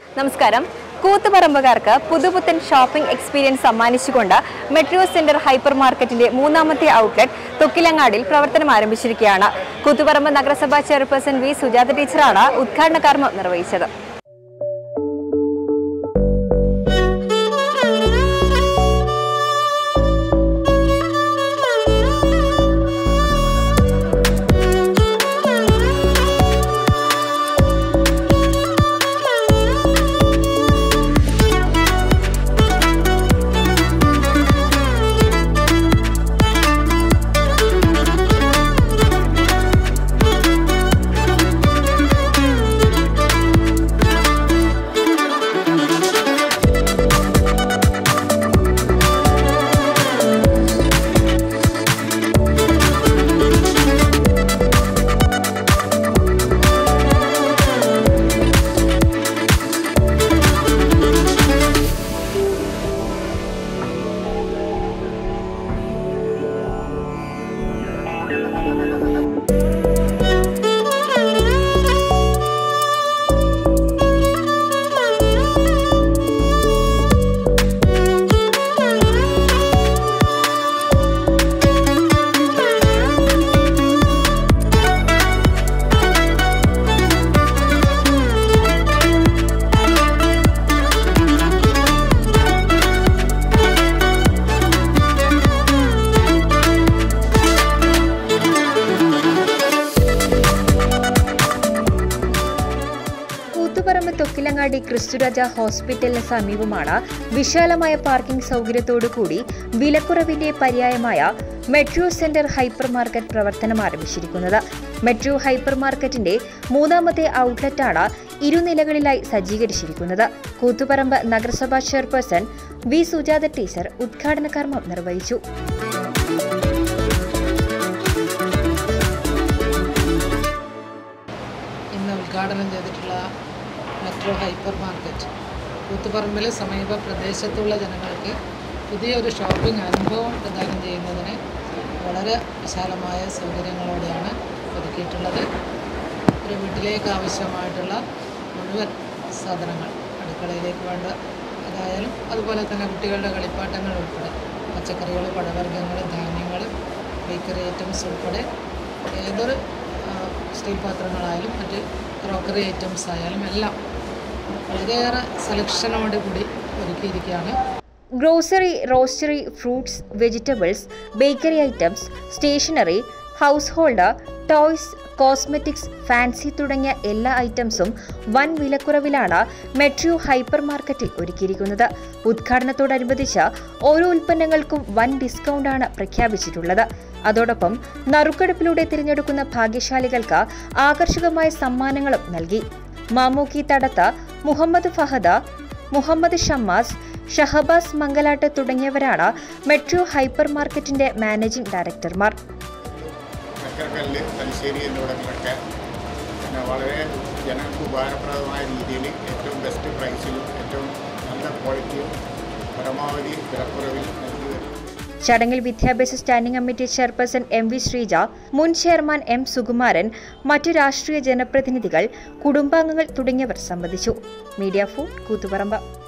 നമസ്കാരം. കൂത്തുപറമ്പുകാർക്ക് പുതുപുത്തൻ ഷോപ്പിംഗ് എക്സ്പീരിയൻസ് സമ്മാനിച്ചുകൊണ്ട് മെട്രോ സെന്റർ ഹൈപ്പർ മാർക്കറ്റിന്റെ മൂന്നാമത്തെ ഔട്ട്ലെറ്റ് തൊക്കിലങ്ങാടിൽ പ്രവർത്തനം ആരംഭിച്ചിരിക്കുകയാണ്. കൂത്തുപറമ്പ് നഗരസഭാ ചെയർപേഴ്സൺ വി സുജാത ടീച്ചറാണ് ഉദ്ഘാടന കർമ്മം നിർവഹിച്ചത്. കൂത്തുപറമ്പ് തൊക്കിലങ്ങാടി ക്രിസ്തുരാജ ഹോസ്പിറ്റലിന് സമീപമാണ് വിശാലമായ പാർക്കിംഗ് സൗകര്യത്തോടുകൂടി വിലക്കുറവിന്റെ പര്യായമായ മെട്രോ സെന്റർ ഹൈപ്പർ മാർക്കറ്റ് പ്രവർത്തനം ആരംഭിച്ചിരിക്കുന്നത്. മെട്രോ ഹൈപ്പർ മാർക്കറ്റിന്റെ മൂന്നാമത്തെ ഔട്ട്ലെറ്റാണ് ഇരുനിലകളിലായി സജ്ജീകരിച്ചിരിക്കുന്നത്. കൂത്തുപറമ്പ് നഗരസഭാ ചെയർപേഴ്സൺ വി സുജാത ടീച്ചർ ഉദ്ഘാടന കർമ്മം നിർവഹിച്ചു. ഇന്ന് ഉദ്ഘാടനം ചെയ്തിട്ടുള്ള മെട്രോ ഹൈപ്പർ മാർക്കറ്റ് കൂത്തുപറമ്പിലെ സമീപ പ്രദേശത്തുള്ള ജനങ്ങൾക്ക് പുതിയൊരു ഷോപ്പിംഗ് അനുഭവം പ്രദാനം ചെയ്യുന്നതിന് വളരെ വിശാലമായ സൗകര്യങ്ങളോടെയാണ് ഒരുക്കിയിട്ടുള്ളത്. ഒരു വീട്ടിലേക്ക് ആവശ്യമായിട്ടുള്ള മുഴുവൻ സാധനങ്ങൾ, അടുക്കളയിലേക്ക് വേണ്ട അതായാലും അതുപോലെ തന്നെ കുട്ടികളുടെ കളിപ്പാട്ടങ്ങൾ ഉൾപ്പെടെ പച്ചക്കറികൾ, പഴവർഗ്ഗങ്ങൾ, ധാന്യങ്ങൾ, ബേക്കറി ഐറ്റംസ് ഉൾപ്പെടെ ഏതൊരു സ്റ്റീൽ പാത്രങ്ങളായാലും മറ്റ് ക്രോക്കറി ഐറ്റംസ് ആയാലും എല്ലാം വളരെയേറെ സെലക്ഷനോട് കൂടി ഒരുക്കിയിരിക്കുകയാണ്. Grocery, roastery, fruits, vegetables, bakery items, stationery, household, toys, cosmetics, fancy തുടങ്ങിയ എല്ലാ ഐറ്റംസും വൻ വിലക്കുറവിലാണ് മെട്രോ ഹൈപ്പർ മാർക്കറ്റിൽ ഒരുക്കിയിരിക്കുന്നത്. ഉദ്ഘാടനത്തോടനുബന്ധിച്ച് ഓരോ ഉൽപ്പന്നങ്ങൾക്കും വൻ ഡിസ്കൗണ്ടാണ് പ്രഖ്യാപിച്ചിട്ടുള്ളത്. അതോടൊപ്പം നറുക്കെടുപ്പിലൂടെ തിരഞ്ഞെടുക്കുന്ന ഭാഗ്യശാലികൾക്ക് ആകർഷകമായ സമ്മാനങ്ങളും നൽകി. മാമൂക്കി തടത്ത, മുഹമ്മദ് ഫഹദ, മുഹമ്മദ് ഷമ്മാസ്, ഷഹബാസ് മംഗലാട്ട് തുടങ്ങിയവരാണ് മെട്രോ ഹൈപ്പർ മാർക്കറ്റിന്റെ മാനേജിംഗ് ഡയറക്ടർമാർ. തലശ്ശേരി എന്നിവിടങ്ങളൊക്കെ വളരെ ജനങ്ങൾക്ക് ഉപകാരപ്രദമായ രീതിയിൽ ഏറ്റവും ബെസ്റ്റ് പ്രൈസിലും ഏറ്റവും നല്ല ക്വാളിറ്റിയും പരമാവധി വിലക്കുറവിൽ നൽകി വരുന്നു. ചടങ്ങിൽ വിദ്യാഭ്യാസ standing committee chairperson M V Sreeja, മുൻ ചെയർമാൻ എം സുകുമാരൻ, മറ്റു രാഷ്ട്രീയ ജനപ്രതിനിധികൾ, കുടുംബാംഗങ്ങൾ തുടങ്ങിയവർ സംബന്ധിച്ചു. മീഡിയ 4 കൂത്തുപറമ്പ്.